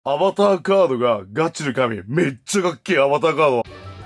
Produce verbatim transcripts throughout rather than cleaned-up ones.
アバターカードがガチの神。めっちゃかっけえアバターカード。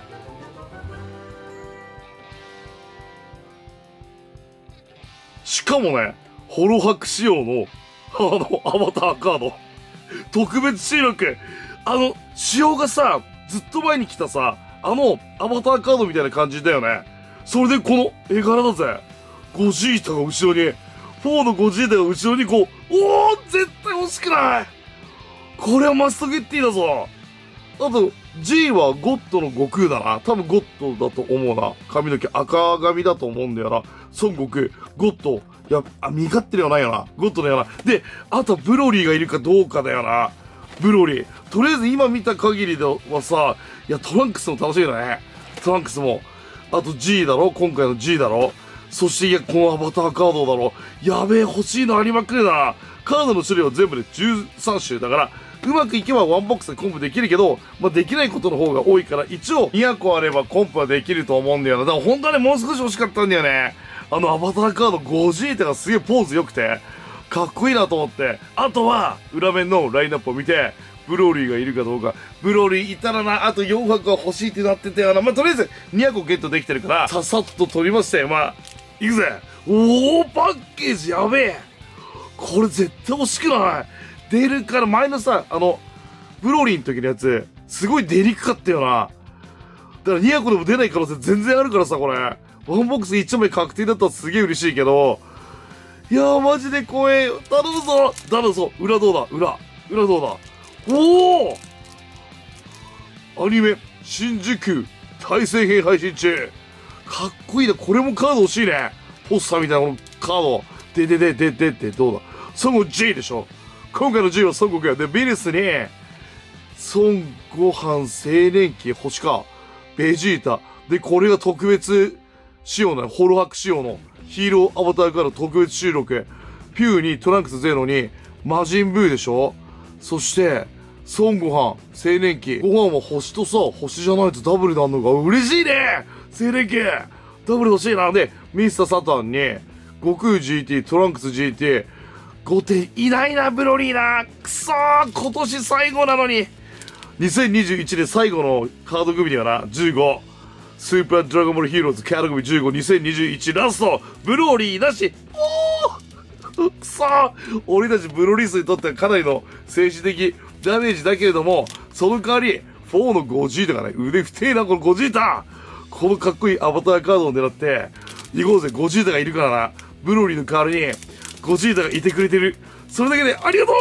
しかもね、ホロハク仕様の、あの、アバターカード。特別収録。あの、仕様がさ、ずっと前に来たさ、あの、アバターカードみたいな感じだよね。それでこの絵柄だぜ。ゴジータが後ろに、フォーのゴジータが後ろにこう、おー絶対欲しくないこれはマストゲッティだぞ。あと、G はゴッドの悟空だな。多分ゴッドだと思うな。髪の毛赤髪だと思うんだよな。孫悟空、ゴッド。いや、あ、見勝ってるよないよな。ゴッドだよな。で、あとブロリーがいるかどうかだよな。ブロリー。とりあえず今見た限りではさ、いや、トランクスも楽しみだね。トランクスも。あと G だろ今回の G だろそしていや、このアバターカードだろやべえ、欲しいのありまくるな。カードの種類は全部でじゅうさん種だから、うまくいけばワンボックスでコンプできるけど、まあ、できないことの方が多いから、一応にひゃく個あればコンプはできると思うんだよな。だから本当はね、もう少し欲しかったんだよね。あのアバターカードゴジータがすげえポーズ良くて、かっこいいなと思って。あとは、裏面のラインナップを見て、ブローリーがいるかどうか。ブローリーいたらな、あとよんはくは欲しいってなってたよな。まあ、とりあえずにひゃく個ゲットできてるから、ささっと取りましたよ。まあ、いくぜ。おー、パッケージやべえ。これ絶対欲しくない。出るから前のさ、あの、ブローリーの時のやつ、すごい出にくかったよな。だからにひゃく個でも出ない可能性全然あるからさ、これ。ワンボックスいちまい確定だったらすげえ嬉しいけど、いやーマジで怖え。頼むぞ頼むぞ裏どうだ裏。裏どうだおおアニメ、新宿、対戦編配信中。かっこいいな。これもカード欲しいね。ポスターみたいなこのカード。ででででででどうだ孫悟 G でしょ。今回の G は孫悟空で、ビルスに、孫悟飯青年期星か。ベジータ。で、これが特別仕様なの。ホロハク仕様のヒーローアバターから特別収録。ピューにトランクスゼロに魔人ブーでしょ。そして、孫悟飯青年期。ご飯は星とさ、星じゃないとダブルなんのが嬉しいね青年期ダブル欲しいな。で、ミスターサタンに、悟空 ジーティー、トランクス ジーティー、ごてんいないな、ブロリーな。くそー、今年最後なのに。にせんにじゅういちねん最後のカード組にはな、じゅうご。スーパードラゴンボールヒーローズカード組じゅうご、にせんにじゅういちラスト、ブロリーなし。おーくそー、俺たちブロリースにとってはかなりの政治的ダメージだけれども、その代わり、フォーのゴジータがね、腕太えな、このゴジータ。このかっこいいアバターカードを狙って、行こうぜ、ゴジータがいるからな。ブロリーの代わりに、ゴジータがいてくれてる。それだけでありがと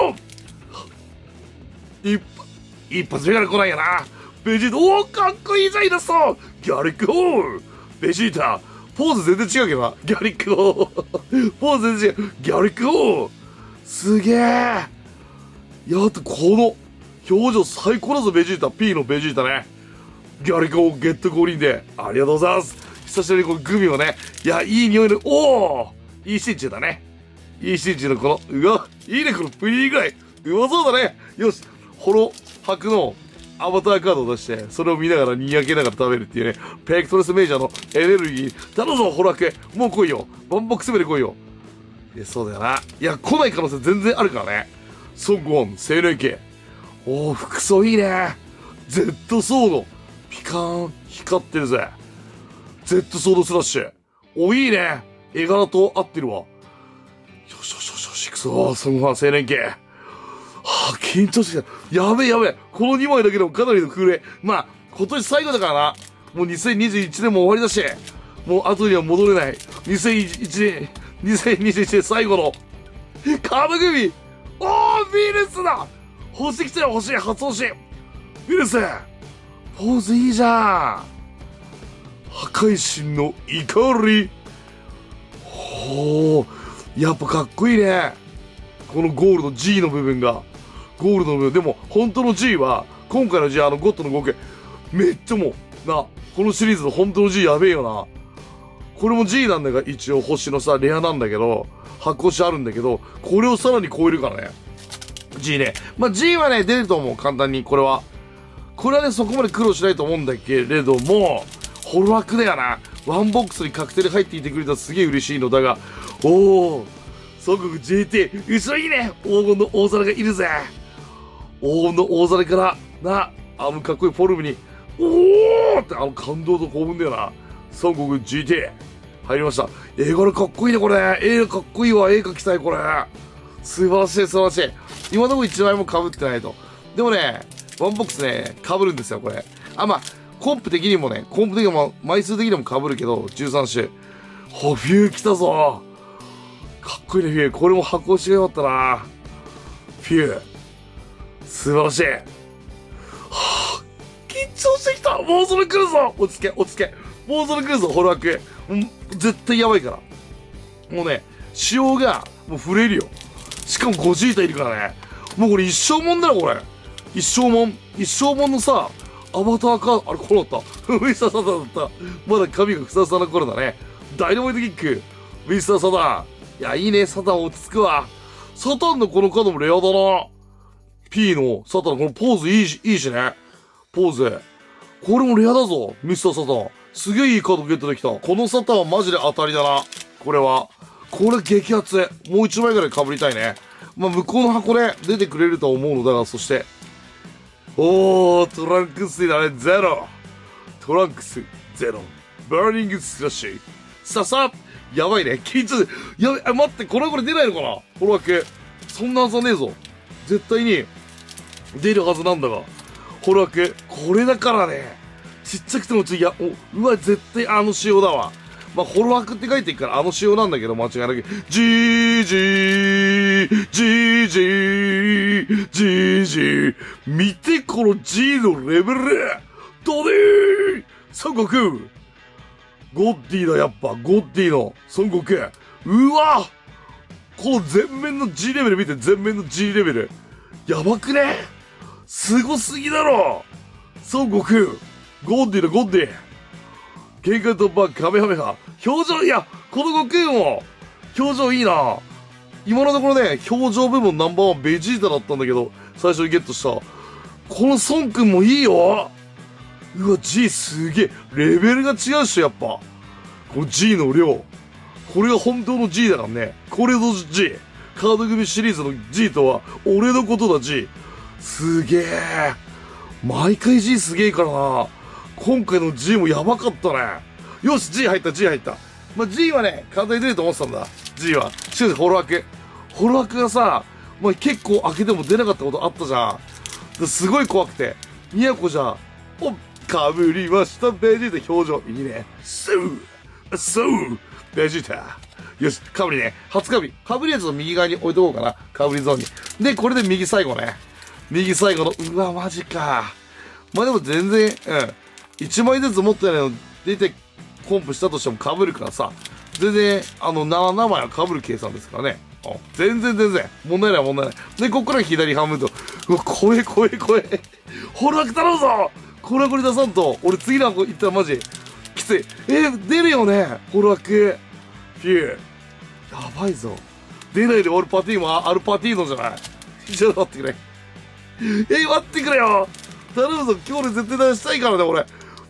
う一一発目から来ないやな。ベジータ、おおかっこいいじゃん、イラストギャリックホールベジータ、ポーズ全然違うけどな。ギャリックホールポーズ全然違う。ギャリックホールすげえ。いや、あとこの表情最高だぞ、ベジータ。P のベジータね。ギャリックホールゲット五輪で。ありがとうございます。久しぶりにこのグミをね。いや、いい匂いの、おおいいシンチューだね。いいシンチューのこの、うわ、いいね、このプリンぐらい。うまそうだね。よし、ホロ白のアバターカードを出して、それを見ながらにやけながら食べるっていうね、ペクトレスメジャーのエネルギー。頼むぞ、ホロハク。もう来いよ。ワンボックス目で来いよ。いや、そうだよな。いや、来ない可能性全然あるからね。孫悟飯、青年期。おー、服装いいね。Z ソード。ピカーン、光ってるぜ。Z ソードスラッシュ。お、いいね。絵柄と合ってるわ。よしよしよしよし、くそー、孫悟飯、青年期。はあ、緊張してきた。やべえやべえ。このにまいだけでもかなりの空冷。まあ、今年最後だからな。もうにせんにじゅういちねんも終わりだし、もう後には戻れない。にせんいちねん、にせんにじゅういちねん最後の、カード組おー、ビルスだ欲しきたよ、欲しい、初欲しい。ビルスポーズいいじゃん。破壊神の怒り。ほー、やっぱかっこいいね。このゴールド G の部分が。ゴールドの部分。でも、本当の G は、今回の G、あのゴッドの合計、めっちゃもう、な、このシリーズの本当の G やべえよな。これも G なんだが、一応星のさ、レアなんだけど、発光しあるんだけど、これをさらに超えるからね。G ね。まあ、G はね、出ると思う、簡単に、これは。これはね、そこまで苦労しないと思うんだけれども、ホロハクだよな。ワンボックスに確定で入っていてくれたらすげえ嬉しいのだが、おー、孫悟空 ジェーティー、後ろいいね。黄金の大皿がいるぜ。 大の大皿から、な、あのかっこいいフォルムに、おーってあの感動と興奮だよな。孫悟空 ジーティー 入りました。絵柄かっこいいね、これ。絵かっこいいわ。絵描きたい、これ。素晴らしい、素晴らしい。今のところいちまいも被ってないと。でもね、ワンボックスね、被るんですよ、これ。あ、まあ、コンプ的にもね、コンプ的にも、枚数的にも被るけど、じゅうさん種。ほ、フュー来たぞ。かっこいいね、フュー。これも箱押しがよかったな。フュー。素晴らしい。はぁ、緊張してきた。もうそれ来るぞ。落ち着け、落ち着け。もうそれ来るぞ、ホロアク。もう、絶対やばいから。もうね、仕様が、もう震えるよ。しかもごジータいるからね。もうこれ一生もんだよ、これ。一生もん。一生もんのさ、アバターか、あれ、これだった。ウィスターサタンだった。まだ髪がふさふさな頃だね。ダイナマイトキック。ウィスターサタン。いや、いいね、サタン落ち着くわ。サタンのこのカードもレアだな。P のサタン、このポーズいいし、いいしね。ポーズ。これもレアだぞ、ミスターサタン。すげえいいカードゲットできた。このサタンはマジで当たりだな。これは。これ激アツ。もう一枚ぐらい被りたいね。まあ、向こうの箱で出てくれると思うのだが、そして。おー、トランクスだね、ゼロ。トランクス、ゼロ。バーニングスラッシュ。ささやばいね。緊張で。やべ、あ、待って、これはこれ出ないのかなホロワク。そんなはずはねえぞ。絶対に、出るはずなんだが。ホロワク。これだからね。ちっちゃくてもちょ、いや、お、うわ、絶対あの仕様だわ。まあ、ホロワクって書いてるからあの仕様なんだけど、間違いなく。ジージー、ジージー、ジージー。見て、この G のレベル。どでー孫悟空。ゴッディだ、やっぱ。ゴッディの孫悟空。うわこの全面の G レベル見て、全面の G レベル。やばくねすごすぎだろ孫悟空。ゴッディだ、ゴッディ。限界突破、カメハメハ。表情、いや、この悟空も、表情いいな。今のところね、表情部門ナンバーワンベジータだったんだけど、最初にゲットした。この孫くんもいいよ。うわ、G すげえ。レベルが違うっしょ、やっぱ。この G の量。これが本当の G だからね。これぞ G。カード組シリーズの G とは、俺のことだ G。すげえ。毎回 G すげえからな。今回の G もやばかったね。よし、G 入った、G 入った。まあ、G はね、簡単に出ると思ってたんだ。G は。しかし、ホロワク。ホロワクがさ、まあ、結構開けても出なかったことあったじゃん。すごい怖くて。宮古じゃ、お、かぶりました、ベジータ表情。いいね。そう、そう、ベジータ。よし、かぶりね。初かぶり。かぶりやつを右側に置いとこうかな。かぶりゾーンに。で、これで右最後ね。右最後の、うわ、マジか。まあでも全然、うん。いちまいずつ持ってないの出てコンプしたとしても被るからさ、全然、あの、ななまいは被る計算ですからね。全然全然、問題ない問題ない。で、こっから左半分と、うわ、怖え怖え怖え。ホロワク頼むぞこれはこれ出さんと、俺次の箱行ったらマジ、きつい。えー、出るよねホロワク。フュー。やばいぞ。出ないで俺パティーもアルパティーノじゃない。ちょっと待ってくれ。えー、待ってくれよ頼むぞ今日で絶対出したいからね、俺。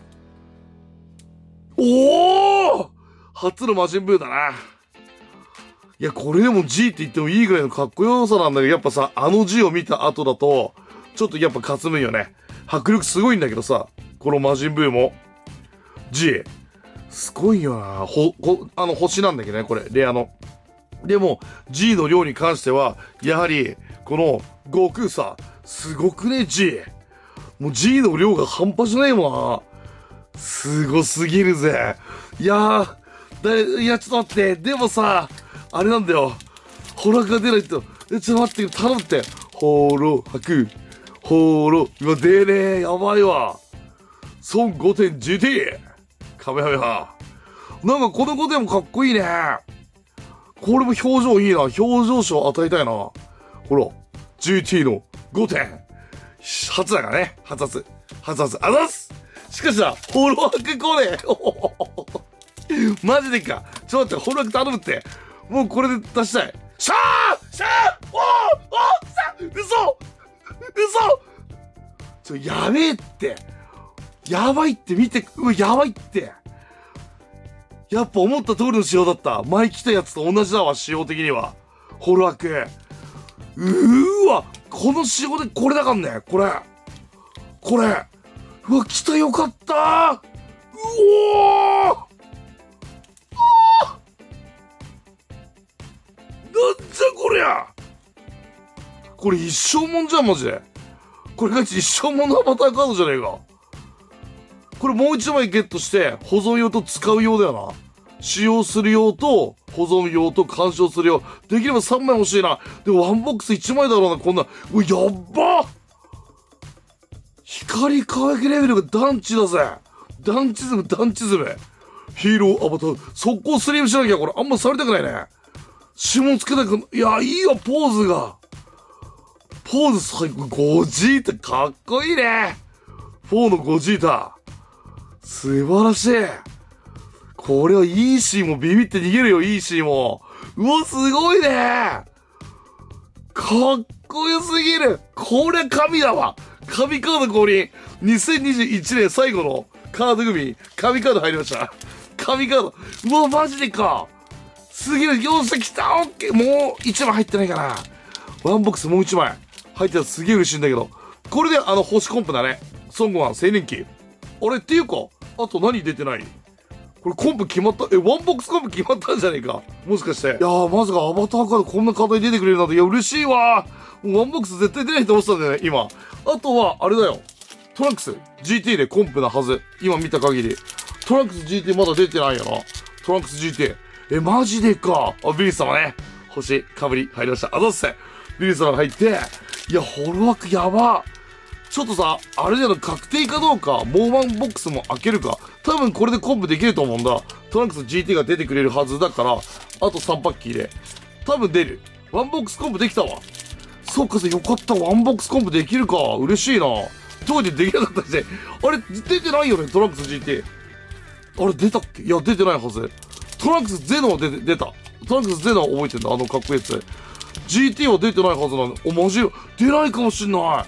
おお初の魔人ブーだな。いや、これでも G って言ってもいいぐらいのかっこよさなんだけど、やっぱさ、あの G を見た後だと、ちょっとやっぱかすむよね。迫力すごいんだけどさ、この魔人ブーも。G。すごいよな。ほ、ほ、あの星なんだけどね、これ、レアの。でも、G の量に関しては、やはり、この、悟空さ、すごくね、G。もう G の量が半端じゃないもんな。すごすぎるぜ。いやー、だいや、ちょっと待って。でもさ、あれなんだよ。ホロワクが出ないと。え、ちょっと待って、頼むって。ホロワク。ホロ、うわ、出ねえ。やばいわ。孫 ごてんジーティー。カメハメハ。なんかこのごてんもかっこいいね。これも表情いいな。表情賞与えたいな。ほら、ジーティー のごてん。初だからね。初初。初初。あざっすしかしさ、ホロワクこれマジでか。ちょっと待って、ホロワク頼むって。もうこれで出したい。シャーシャーおーおーさ嘘嘘ちょ、やべえって。やばいって見て、うわ、やばいって。やっぱ思った通りの仕様だった。前来たやつと同じだわ、仕様的には。ホロワク。うーわ、 この仕様でこれだかんね。これ。これ。うわ、来たよかったー。うおー。なんじゃこりゃ。これ一生もんじゃん、マジで。これが一生もんのアバターカードじゃねえか。これもう一枚ゲットして、保存用と使う用だよな。使用する用と、保存用と鑑賞する用。できればさんまい欲しいな。でもワンボックスいちまいだろうな、こんな。うわ、やっば。光り輝きレベルが団地だぜ。団地ズム、団地ズム。ヒーローアバター、速攻スリームしなきゃ、これ。あんまされたくないね。指紋つけたく、いや、いいよ、ポーズが。ポーズ最高。ゴジータ、かっこいいね。フォーのゴジータ。素晴らしい。これはいいシーンもビビって逃げるよ、いいシーンも。うわ、すごいね。かっこよすぎる。これ神だわ。神カード降臨。にせんにじゅういちねん最後のカード組、神カード入りました。神カード。うわ、マジでか。すげえ、よっしゃ、来た、オッケー。もういちまい入ってないかな。ワンボックスもういちまい入ってたらすげえ嬉しいんだけど。これであの星コンプだね。孫悟飯青年期。あれっていうか、あと何出てない？これコンプ決まった？え、ワンボックスコンプ決まったんじゃねえか？もしかして。いやー、まさかアバターカードこんな方に出てくれるなんて、いや、嬉しいわー。もうワンボックス絶対出ないと思ってたんだよね、今。あとは、あれだよ。トランクス ジーティー でコンプなはず。今見た限り。トランクス ジーティー まだ出てないよな。トランクス ジーティー。え、マジでか。あ、ビリー様ね。星、かぶり入りました。あ、どうっせ。ビリー様が入って、いや、ホロワークやば。ちょっとさ、あれじゃの、確定かどうか、もうワンボックスも開けるか。多分これでコンプできると思うんだ。トランクス ジーティー が出てくれるはずだから、あとさんパッキーで。多分出る。ワンボックスコンプできたわ。そっかさ、よかった。ワンボックスコンプできるか。嬉しいな。当時できなかったし。あれ、出てないよね、トランクス ジーティー。あれ、出たっけ？いや、出てないはず。トランクスゼノは出て、出た。トランクスゼノは覚えてんだ。あのかっこいいやつ。ジーティー は出てないはずなんだ。お、マジ出ないかもしんない。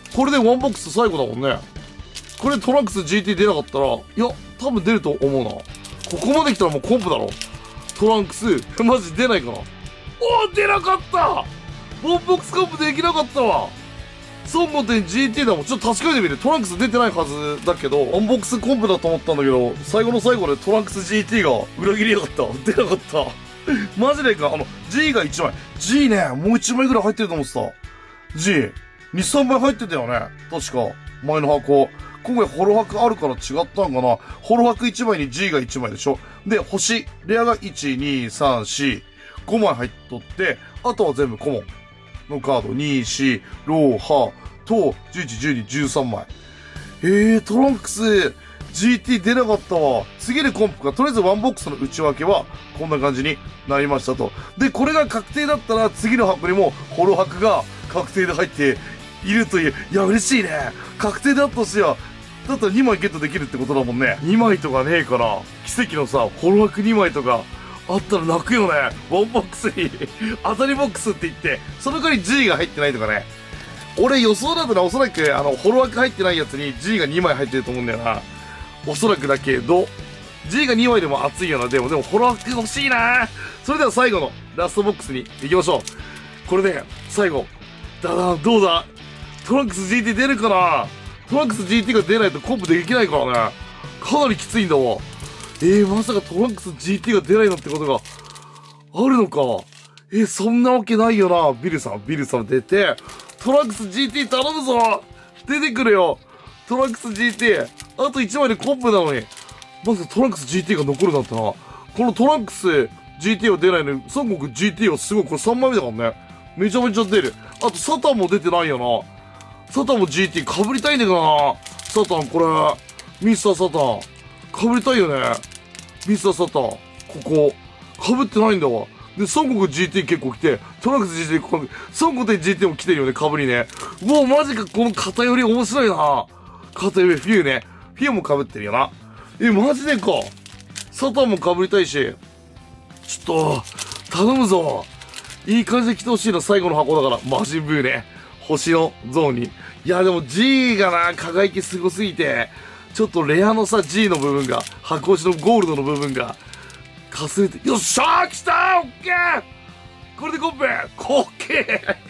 これでワンボックス最後だもんね。これトランクス ジーティー 出なかったら、いや、多分出ると思うな。ここまで来たらもうコンプだろ。トランクス、マジ出ないかな。おー、出なかった！ワンボックスコンプできなかったわ。孫悟天 ジーティー だもん。ちょっと確かめてみる。トランクス出てないはずだけど、ワンボックスコンプだと思ったんだけど、最後の最後でトランクス ジーティー が裏切りやがった。出なかった。マジでか。あの、G がいちまい。G ね、もういちまいぐらい入ってると思ってた。G、に、さんまい入ってたよね。確か。前の箱。今回ホロ箱あるから違ったんかな。ホロ箱いちまいに G がいちまいでしょ。で、星、レアがいち、に、さん、よん、ごまい入っとって、あとは全部コモンのカード。に、よん、ロー、ハと、じゅういち、じゅうに、じゅうさんまい。えー、トランクス、ジーティー 出なかったわ。次でコンプか。とりあえずワンボックスの内訳は、こんな感じになりましたと。で、これが確定だったら、次の箱にも、ホロ箱が確定で入っているという。いや、嬉しいね。確定だったしよ。だったらにまいゲットできるってことだもんね。にまいとかねえから、奇跡のさ、ホロ箱にまいとか、あったら泣くよね。ワンボックスに、当たりボックスって言って、その代わり G が入ってないとかね。俺予想だとな、おそらく、あの、ホロ枠入ってないやつに G がにまい入ってると思うんだよな。おそらくだけど、G がにまいでも熱いよな。でも、でも、ホロ枠欲しいな。それでは最後のラストボックスに行きましょう。これで、最後。だだ、どうだ？トランクス ジーティー 出るかな？トランクス ジーティー が出ないとコンプできないからね。かなりきついんだわ。えー、まさかトランクス ジーティー が出ないなんてことがあるのか。えー、そんなわけないよな。ビルさん、ビルさん出て、トランクス ジーティー 頼むぞ。出てくれよ。トランクス ジーティー。あといちまいでコンプなのに。まずトランクス ジーティー が残るなんてな。このトランクス ジーティー は出ないのに、三国 ジーティー はすごい。これさんまいめだからね。めちゃめちゃ出る。あとサタンも出てないよな。サタンも ジーティー 被りたいんだけどな。サタンこれ。ミスターサタン。被りたいよね。ミスターサタン。ここ。被ってないんだわ。で、孫悟空 ジーティー 結構来て、トランクス ジーティー、孫悟空 ジーティー も来てるよね、被りね。うわ、マジか、この偏り面白いな。偏り、フィューね。フィューも被ってるよな。え、マジでか。サタンも被りたいし。ちょっと、頼むぞ。いい感じで来てほしいな、最後の箱だから。マジンブーね。星のゾーンに。いや、でも G がな、輝きすごすぎて、ちょっとレアのさ、G の部分が、箱押しのゴールドの部分が、かすれて、よっしゃー来たーオッケーこれでコンペオッケ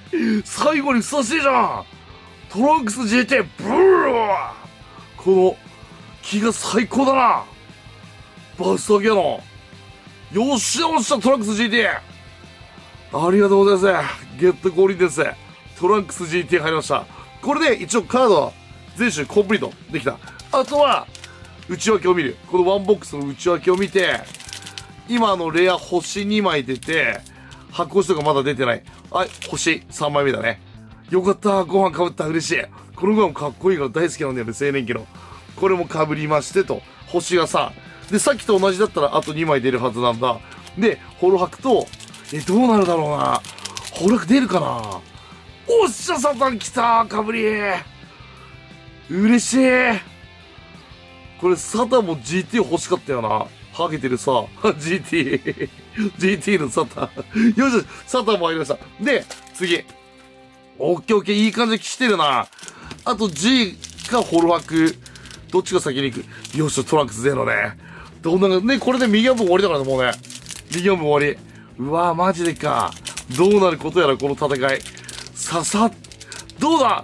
最後にふさわしいじゃん。トランクス ジーティー ブー。この気が最高だな。バスタギアの。よっしゃよっしゃトランクス ジーティー。ありがとうございます。ゲット降臨です。トランクス ジーティー 入りました。これで一応カードは全種コンプリートできた。あとは内訳を見る。このワンボックスの内訳を見て、今のレア星にまい出て、発光しとかまだ出てない。はい、星さんまいめだね。よかった。ご飯かぶった。嬉しい。このご飯かっこいいから大好きなんだよね、青年期の。これもかぶりましてと。星がさん。で、さっきと同じだったらあとにまい出るはずなんだ。で、ホロハクと、え、どうなるだろうな。ホロハク出るかな。おっしゃ、サタン来た。かぶり。嬉しい。これサタンも ジーティー 欲しかったよな。ハゲてるさ。ジーティー。ジーティー のサタン。よしよし、サタンも入りました。で、次。オッケーオッケー、いい感じで来てるな。あと G かホロハク。どっちが先に行く。よし、トランクスゼロね。どんなが、ね、これで右半分終わりだからね、もうね。右半分終わり。うわぁ、マジでか。どうなることやら、この戦い。ささ、どうだ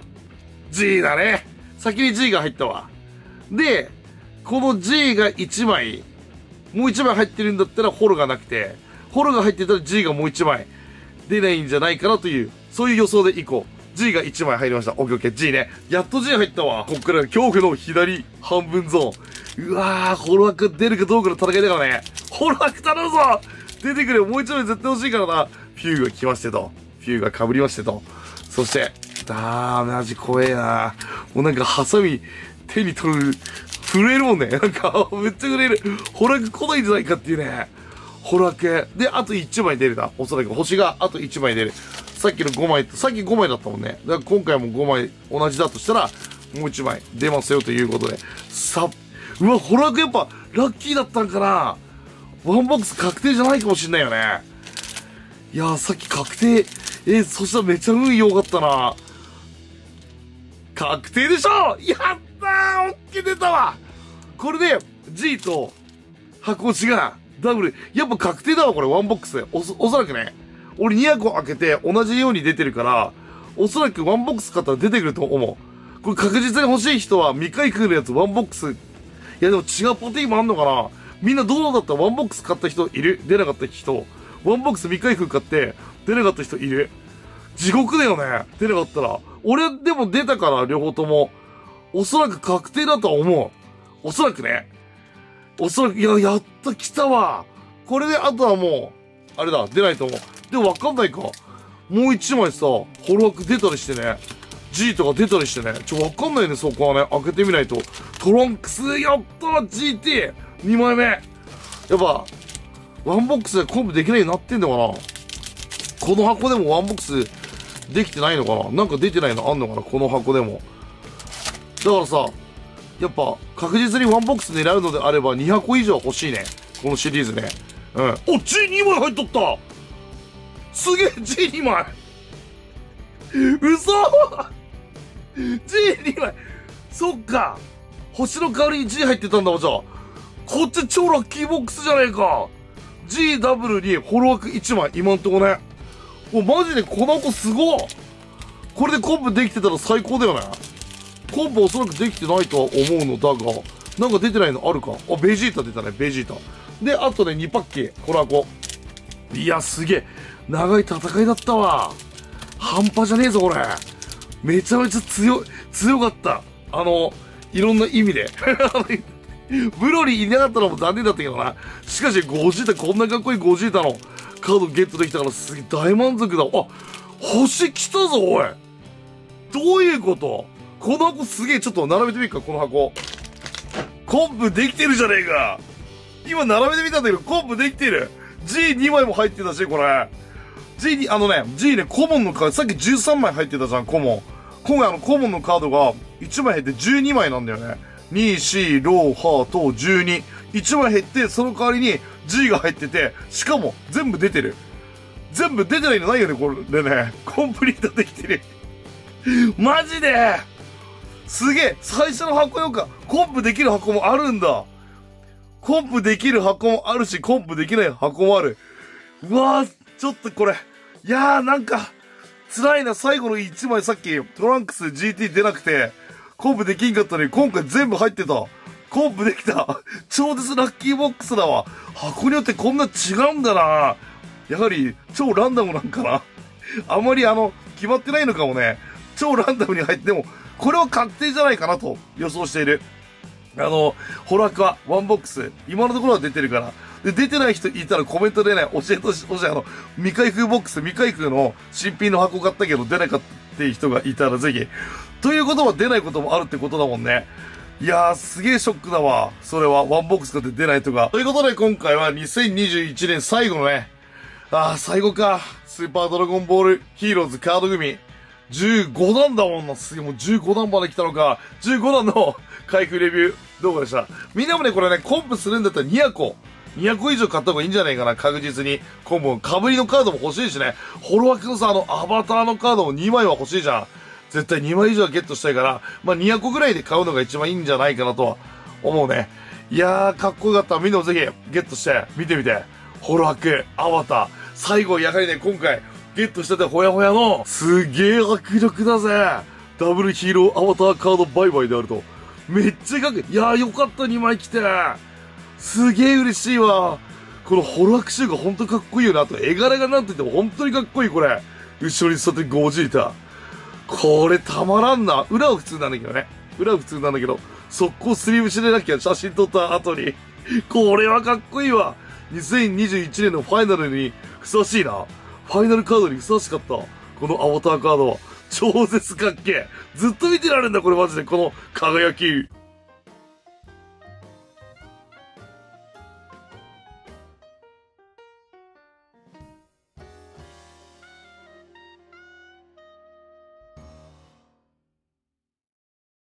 ?G だね。先に G が入ったわ。で、この G がいちまい、もういちまい入ってるんだったらホロがなくて、ホロが入ってたら G がもういちまい出ないんじゃないかなという、そういう予想でいこう。G がいちまい入りました。オッケーオッケー。G ね。やっと G 入ったわ。こっから恐怖の左半分ゾーン。うわー、ホロハク出るかどうかの戦いだからね。ホロハク頼むぞ。出てくれ。もう一枚絶対欲しいからな。フューが来ましてと。フューが被りましてと。そして、あー、マジ怖えな。もうなんかハサミ手に取る、震えるもんね。なんか、めっちゃ震える。ホロハク来ないんじゃないかっていうね。ホロハク。で、あといちまい出るな。おそらく星があといちまい出る。さっきのごまい、さっきごまいだったもんね。だから今回もごまい同じだとしたら、もういちまい出ますよということで。さ、うわ、ホロハクやっぱラッキーだったんかな。ワンボックス確定じゃないかもしんないよね。いやー、さっき確定、えー、そしたらめっちゃ運良かったな。確定でしょ。やったー、オッケー出たわ。これで G と箱落ちがダブル。やっぱ確定だわ、これワンボックス。おそ、おそらくね。俺に箱開けて同じように出てるから、おそらくワンボックス買ったら出てくると思う。これ確実に欲しい人は未開封のやつワンボックス。いやでも違うポティもあんのかな。みんなどうだったらワンボックス買った人いる。出なかった人。ワンボックス未開封買って出なかった人いる。地獄だよね。出なかったら。俺でも出たから両方とも。おそらく確定だとは思う。おそらくね。おそらく、いや、やった来たわ。これであとはもう、あれだ、出ないと思う。でもわかんないか。もう一枚さ、ホロハク出たりしてね。G とか出たりしてね。ちょ、わかんないね、そこはね。開けてみないと。トランクス、やったー ジーティーに 枚目。やっぱ、ワンボックスでコンプできないようになってんのかな。この箱でもワンボックスできてないのかな。なんか出てないのあんのかな、この箱でも。だからさ、やっぱ、確実にワンボックス狙うのであればに箱以上欲しいね。このシリーズね。うん。お、ジーに 枚入っとった。すげえ ジーに 枚嘘 ジーに 枚そっか星の代わりに G 入ってたんだわ。じゃあこっち超ラッキーボックスじゃねえか。 ジーダブル にホロハクいちまい今んとこね。もうマジでこの子すごい。これでコンプできてたら最高だよね。コンプおそらくできてないとは思うのだが、なんか出てないのあるか。あ、ベジータ出たね、ベジータで。あとねにパッキホロハコ。いやすげえ長い戦いだったわ。半端じゃねえぞこれ。めちゃめちゃ強い強かった。あのいろんな意味でブロリーいなかったのも残念だったけどな。しかしゴジータ、こんなかっこいいゴジータのカードゲットできたからすげえ大満足だ。あ、星来たぞおい。どういうこと。この箱すげえ。ちょっと並べてみるか。この箱コンプできてるじゃねえか。今並べてみたんだけどコンプできてる。 ジーに 枚も入ってたし、これ G に、あのね G ね、コモンのカードさっきじゅうさんまい入ってたじゃん。コモン今回あのコモンのカードがいちまい減ってじゅうにまいなんだよね。に、よん、ろく、はとじゅうに。いちまい減ってその代わりに G が入ってて、しかも全部出てる。全部出てないのないよねこれね。コンプリートできてるマジですげえ。最初の箱よかコンプできる箱もあるんだ。コンプできる箱もあるし、コンプできない箱もある。うわー、ちょっとこれ。いやーなんか、 辛いな、最後のいちまいさっきトランクス ジーティー 出なくて、コンプできんかったのに今回全部入ってた。コンプできた。超絶ラッキーボックスだわ。箱によってこんな違うんだな。やはり超ランダムなんかな。あまりあの、決まってないのかもね。超ランダムに入っても、これは確定じゃないかなと予想している。あの、ホラクワ、ワンボックス、今のところは出てるから。で、出てない人いたらコメントでね、教えてほしい。あの、未開封ボックス、未開封の新品の箱買ったけど出なかったっていう人がいたらぜひ。ということは出ないこともあるってことだもんね。いやー、すげーショックだわ。それは、ワンボックス買って出ないとか。ということで今回はにせんにじゅういちねん最後のね、あー、最後か。スーパードラゴンボールヒーローズカード組。じゅうごだんだもんな。すげえ、もうじゅうごだんまで来たのか。じゅうごだんの開封レビュー動画でした。みんなもね、これね、コンプするんだったらにひゃくこ。にひゃくこ以上買った方がいいんじゃないかな、確実に。コンプ、被りのカードも欲しいしね。ホロワクのさ、あの、アバターのカードもにまいは欲しいじゃん。絶対にまい以上はゲットしたいから、まあ、にひゃくこぐらいで買うのが一番いいんじゃないかなとは思うね。いやー、かっこよかった。みんなもぜひゲットして、見てみて。ホロワク、アバター。最後、やはりね、今回、ゲットしたてほやほやの、すげー迫力だぜ。ダブルヒーローアバターカード売買であると。めっちゃかっこいい。いやーよかった、にまい来て。すげー嬉しいわ。このホロワクシューがほんとかっこいいよな。あと絵柄がなんて言ってもほんとにかっこいい、これ。後ろに座ってゴジータ。これたまらんな。裏は普通なんだけどね。裏は普通なんだけど、速攻スリーブしでなきゃ写真撮った後に。これはかっこいいわ。にせんにじゅういちねんのファイナルにふさわしいな。ファイナルカードにふさわしかった。このアバターカードは。超絶かっけえ。ずっと見てられるんだ、これマジで。この輝き。